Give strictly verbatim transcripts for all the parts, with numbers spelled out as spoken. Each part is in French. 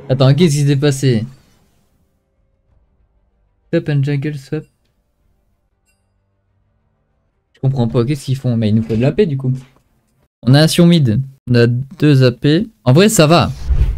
Attends, qu'est-ce qui s'est passé? Swap and jungle swap. Je comprends pas, qu'est-ce qu'ils font? Mais il nous faut de l'A P du coup. On a un Sion mid, on a deux A P. En vrai, ça va.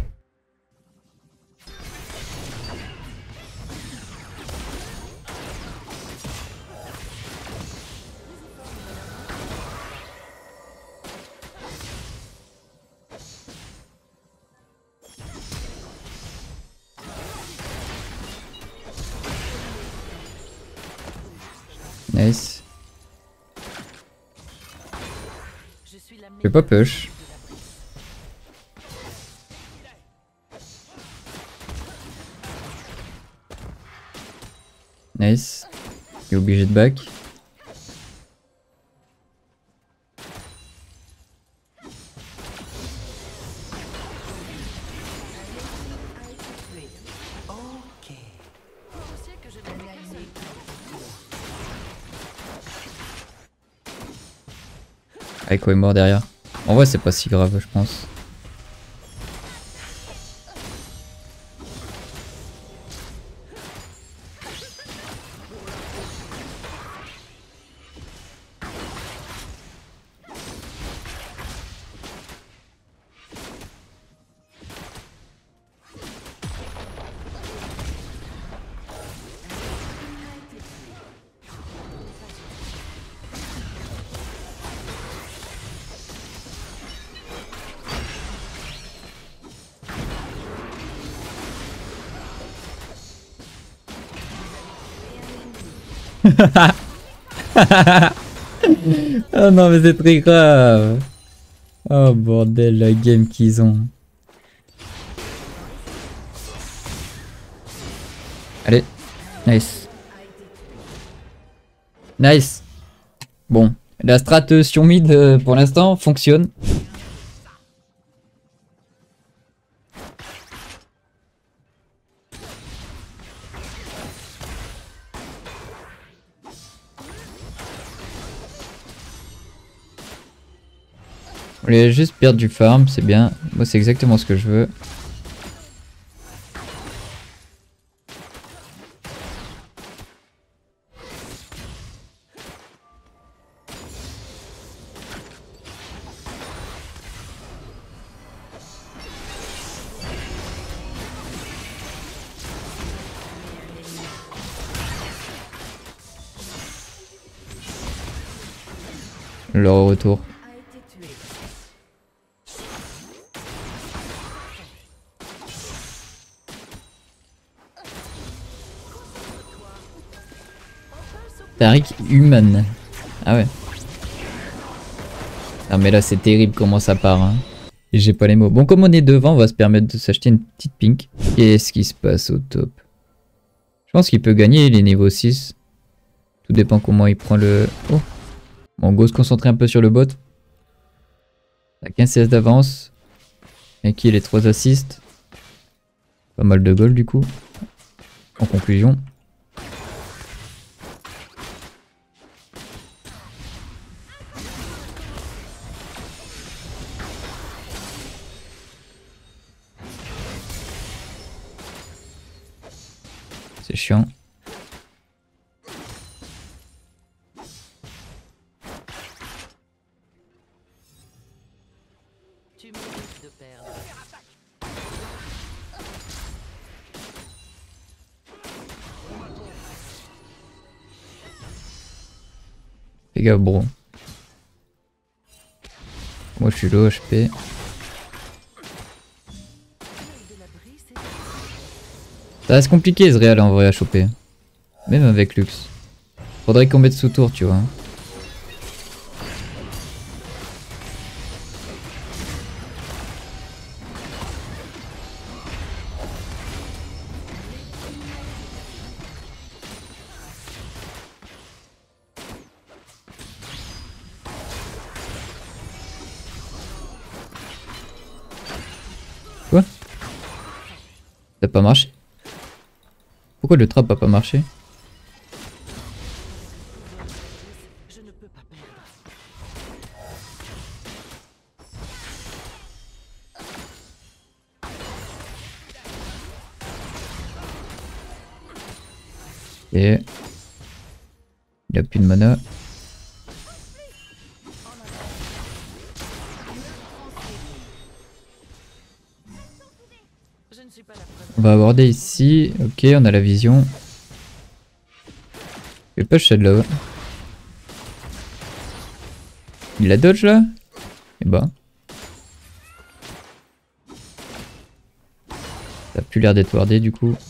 Nice. Je vais pas push. Nice. Il est obligé de back. Aiko est mort derrière. En vrai, c'est pas si grave, je pense. Oh non mais c'est très grave. Oh bordel la game qu'ils ont. Allez, nice. Nice. Bon, la strat Sion mid euh, pour l'instant fonctionne. On voulait juste perdre du farm, c'est bien. Moi c'est exactement ce que je veux. Leur retour. Tariq human. Ah ouais. Ah mais là c'est terrible comment ça part. Hein. Et j'ai pas les mots. Bon comme on est devant, on va se permettre de s'acheter une petite pink. Qu'est-ce qui se passe au top? Je pense qu'il peut gagner, il est niveau six. Tout dépend comment il prend le... Oh. Bon go se concentrer un peu sur le bot. À quinze C S d'avance. Et qui les trois assists. Pas mal de gold du coup. En conclusion. C'est chiant. Tu mérites de perdre. Fais gaffe bro. Moi je suis low H P. Ça reste compliqué Ezreal en vrai à choper. Même avec Lux. Faudrait qu'on mette sous tour tu vois. Quoi? Ça n'a pas marché? Pourquoi le trap a pas marché? Et il a plus de mana. On va aborder ici. Ok, on a la vision. Je vais pas Shadow. Il a dodge là? Et bah. Ça a plus l'air d'être wardé du coup.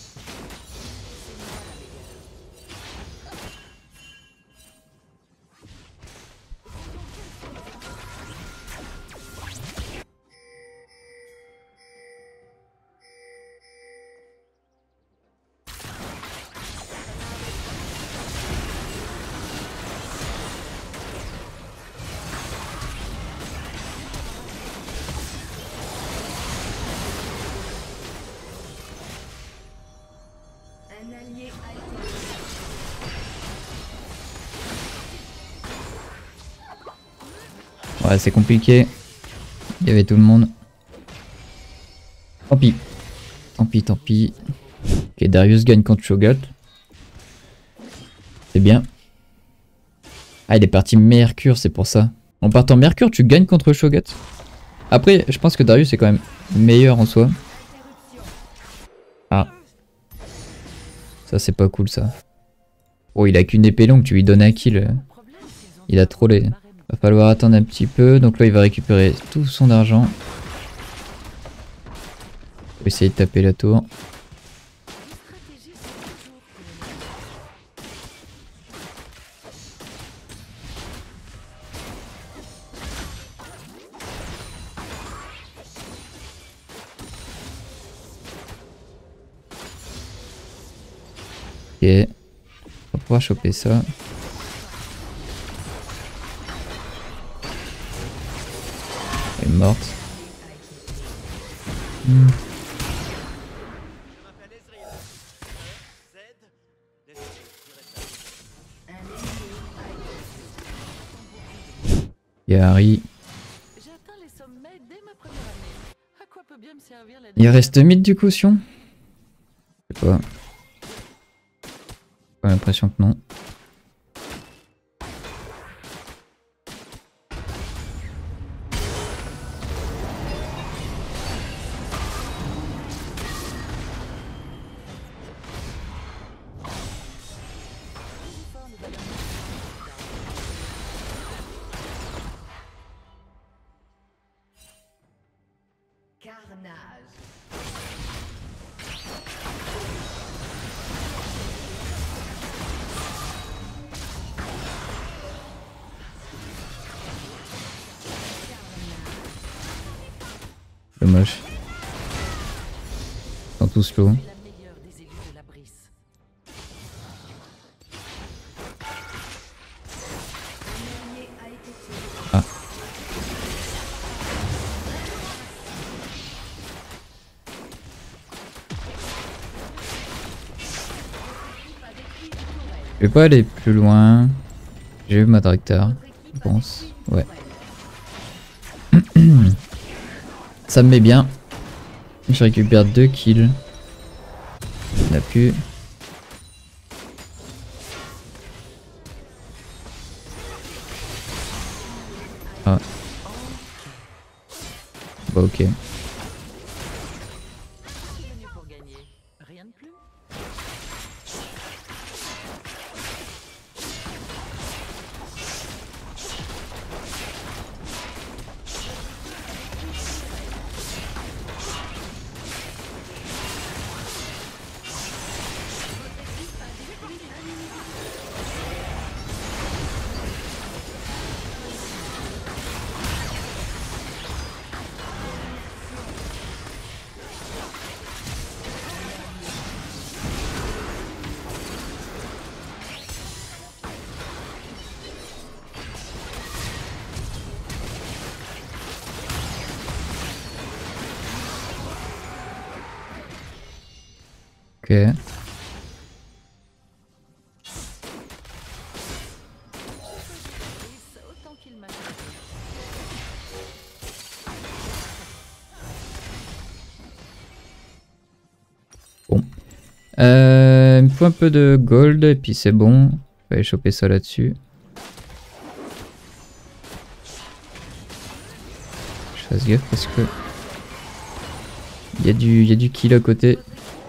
Ouais, c'est compliqué. Il y avait tout le monde. Tant pis. Tant pis, tant pis. Ok, Darius gagne contre Shogat. C'est bien. Ah, il est parti Mercure, c'est pour ça. En partant Mercure, tu gagnes contre Shogat. Après, je pense que Darius est quand même meilleur en soi. Ah. Ça, c'est pas cool, ça. Oh, il a qu'une épée longue, tu lui donnes un kill. Il a trollé. Va falloir attendre un petit peu. Donc là, il va récupérer tout son argent. On va essayer de taper la tour. Ok. On va pouvoir choper ça. Elle est morte. Hmm. Il y a Harry. Il reste mid du caution. Je sais pas. J'ai l'impression que non. Dommage. Ils sont tous low. Ah. Je vais pas aller plus loin. J'ai eu ma directeur, je pense. Ouais. Ça me met bien. Je récupère deux kills. On a pu. Ah. Bah ok. Ok. Bon. Euh, Euh, il me faut un peu de gold et puis c'est bon. On va aller choper ça là-dessus. Je fasse gaffe parce que il y a du, il y a du kill à côté.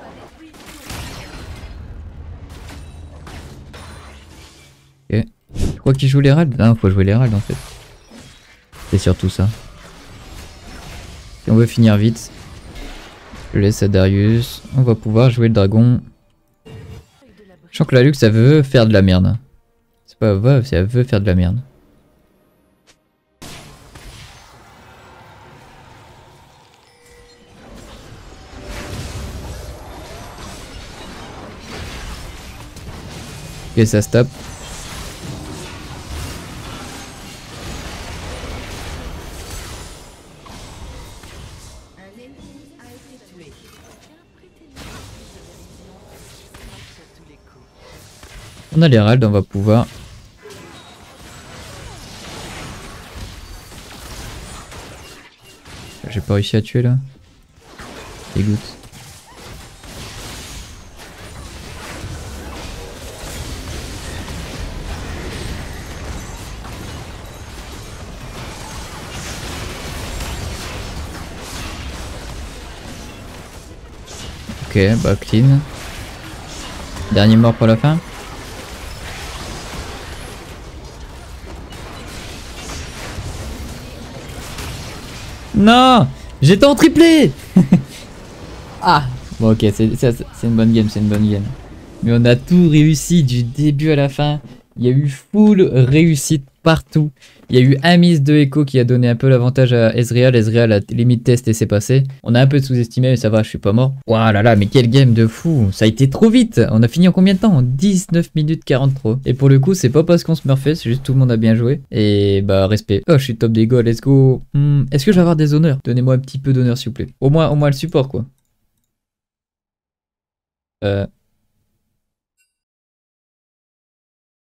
Ok. Je crois qu'il joue l'Hérald. Ah, faut jouer l'Hérald en fait. C'est surtout ça. Si on veut finir vite, je laisse à Darius. On va pouvoir jouer le dragon. Je sens que la Lux, ça veut faire de la merde. C'est pas va, ça veut faire de la merde. Ok, ça se tape. On a l'Hérald, on va pouvoir. J'ai pas réussi à tuer là. Dégoûte. Ok, bah clean. Dernier mort pour la fin. Non, j'étais en triplé. Ah, bon ok, c'est une bonne game, c'est une bonne game. Mais on a tout réussi du début à la fin. Il y a eu full réussite partout. Il y a eu un miss de Echo qui a donné un peu l'avantage à Ezreal. Ezreal a limite test et c'est passé. On a un peu sous-estimé mais ça va, je suis pas mort. Waouh là là, mais quel game de fou. Ça a été trop vite. On a fini en combien de temps? En dix-neuf minutes quarante-trois. Et pour le coup, c'est pas parce qu'on se meurt fait, c'est juste tout le monde a bien joué. Et bah respect. Oh, je suis top des goals, let's go. Hmm, est-ce que je vais avoir des honneurs? Donnez-moi un petit peu d'honneur s'il vous plaît. Au moins, au moins le support quoi. Euh...